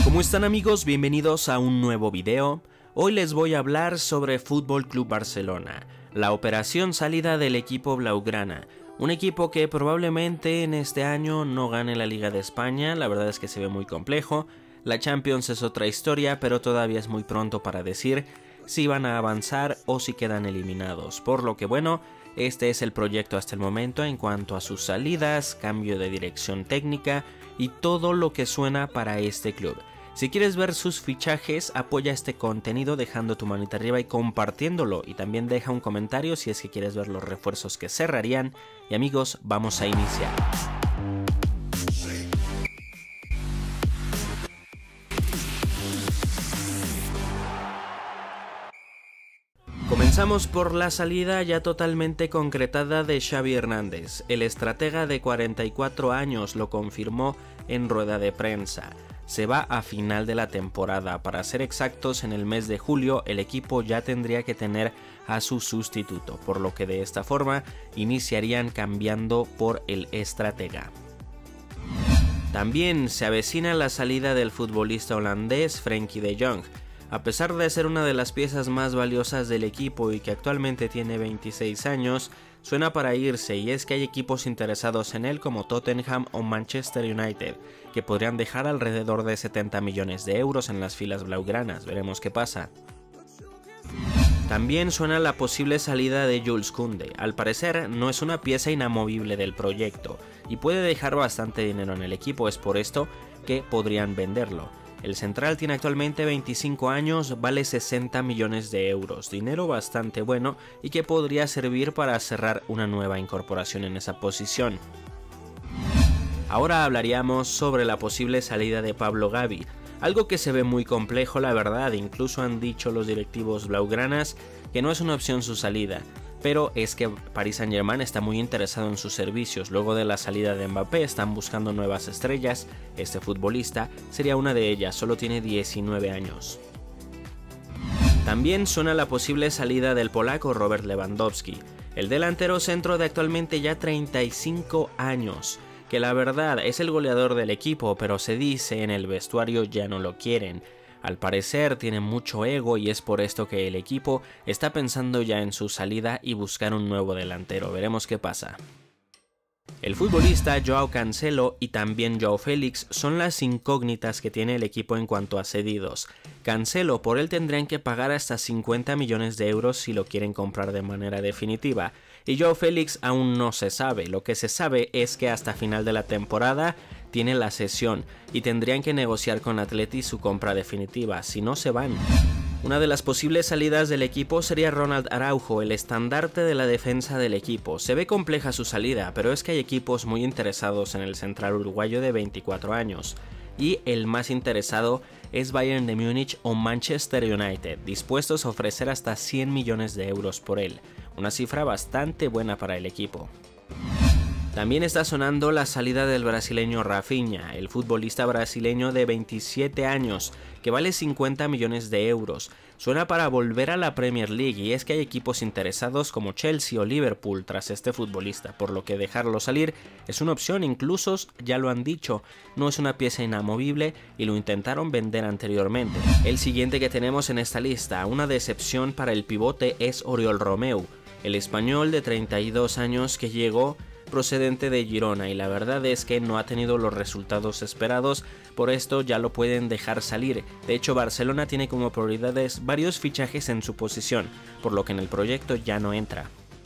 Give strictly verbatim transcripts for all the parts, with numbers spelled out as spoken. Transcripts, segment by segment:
¿Cómo están, amigos? Bienvenidos a un nuevo video. Hoy les voy a hablar sobre F C Barcelona, la operación salida del equipo blaugrana, un equipo que probablemente en este año no gane la Liga de España. La verdad es que se ve muy complejo. La Champions es otra historia, pero todavía es muy pronto para decir si van a avanzar o si quedan eliminados, por lo que bueno, este es el proyecto hasta el momento en cuanto a sus salidas, cambio de dirección técnica y todo lo que suena para este club. Si quieres ver sus fichajes, apoya este contenido dejando tu manita arriba y compartiéndolo, y también deja un comentario si es que quieres ver los refuerzos que cerrarían. Y amigos, vamos a iniciar. Comenzamos por la salida ya totalmente concretada de Xavi Hernández. El estratega de cuarenta y cuatro años lo confirmó en rueda de prensa. Se va a final de la temporada. Para ser exactos, en el mes de julio el equipo ya tendría que tener a su sustituto, por lo que de esta forma iniciarían cambiando por el estratega. También se avecina la salida del futbolista holandés Frenkie de Jong. A pesar de ser una de las piezas más valiosas del equipo y que actualmente tiene veintiséis años, suena para irse, y es que hay equipos interesados en él como Tottenham o Manchester United, que podrían dejar alrededor de setenta millones de euros en las filas blaugranas. Veremos qué pasa. También suena la posible salida de Jules Koundé. Al parecer no es una pieza inamovible del proyecto y puede dejar bastante dinero en el equipo, es por esto que podrían venderlo. El central tiene actualmente veinticinco años, vale sesenta millones de euros, dinero bastante bueno y que podría servir para cerrar una nueva incorporación en esa posición. Ahora hablaríamos sobre la posible salida de Pablo Gavi, algo que se ve muy complejo, la verdad. Incluso han dicho los directivos blaugranas que no es una opción su salida, pero es que Paris Saint-Germain está muy interesado en sus servicios. Luego de la salida de Mbappé están buscando nuevas estrellas. Este futbolista sería una de ellas, solo tiene diecinueve años. También suena la posible salida del polaco Robert Lewandowski, el delantero centro de actualmente ya treinta y cinco años, que la verdad es el goleador del equipo, pero se dice en el vestuario ya no lo quieren. Al parecer tiene mucho ego y es por esto que el equipo está pensando ya en su salida y buscar un nuevo delantero. Veremos qué pasa. El futbolista Joao Cancelo y también Joao Félix son las incógnitas que tiene el equipo en cuanto a cedidos. Cancelo, por él tendrían que pagar hasta cincuenta millones de euros si lo quieren comprar de manera definitiva. Y Joao Félix aún no se sabe. Lo que se sabe es que hasta final de la temporada tiene la cesión y tendrían que negociar con Atleti su compra definitiva, si no se van. Una de las posibles salidas del equipo sería Ronald Araujo, el estandarte de la defensa del equipo. Se ve compleja su salida, pero es que hay equipos muy interesados en el central uruguayo de veinticuatro años. Y el más interesado es Bayern de Múnich o Manchester United, dispuestos a ofrecer hasta cien millones de euros por él, una cifra bastante buena para el equipo. También está sonando la salida del brasileño Rafinha, el futbolista brasileño de veintisiete años, que vale cincuenta millones de euros. Suena para volver a la Premier League, y es que hay equipos interesados como Chelsea o Liverpool tras este futbolista, por lo que dejarlo salir es una opción. Incluso ya lo han dicho, no es una pieza inamovible y lo intentaron vender anteriormente. El siguiente que tenemos en esta lista, una decepción para el pivote, es Oriol Romeu, el español de treinta y dos años que llegó procedente de Girona, y la verdad es que no ha tenido los resultados esperados, por esto ya lo pueden dejar salir. De hecho, Barcelona tiene como prioridades varios fichajes en su posición, por lo que en el proyecto ya no entra.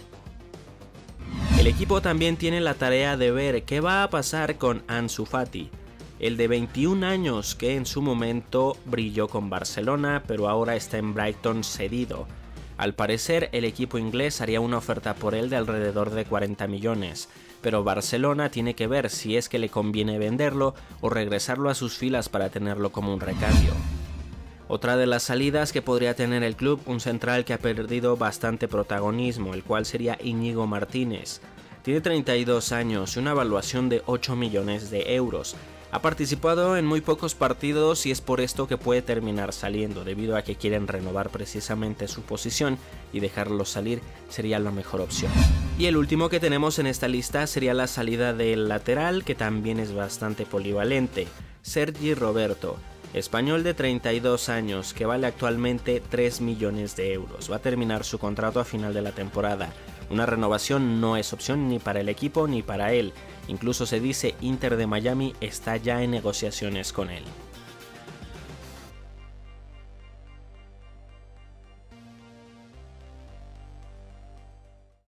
El equipo también tiene la tarea de ver qué va a pasar con Ansu Fati, el de veintiún años que en su momento brilló con Barcelona, pero ahora está en Brighton cedido. Al parecer el equipo inglés haría una oferta por él de alrededor de cuarenta millones, pero Barcelona tiene que ver si es que le conviene venderlo o regresarlo a sus filas para tenerlo como un recambio. Otra de las salidas que podría tener el club, un central que ha perdido bastante protagonismo, el cual sería Íñigo Martínez. Tiene treinta y dos años y una evaluación de ocho millones de euros. Ha participado en muy pocos partidos y es por esto que puede terminar saliendo, debido a que quieren renovar precisamente su posición y dejarlo salir sería la mejor opción. Y el último que tenemos en esta lista sería la salida del lateral, que también es bastante polivalente, Sergi Roberto. español de treinta y dos años que vale actualmente tres millones de euros. Va a terminar su contrato a final de la temporada. Una renovación no es opción ni para el equipo ni para él. Incluso se dice Inter de Miami está ya en negociaciones con él.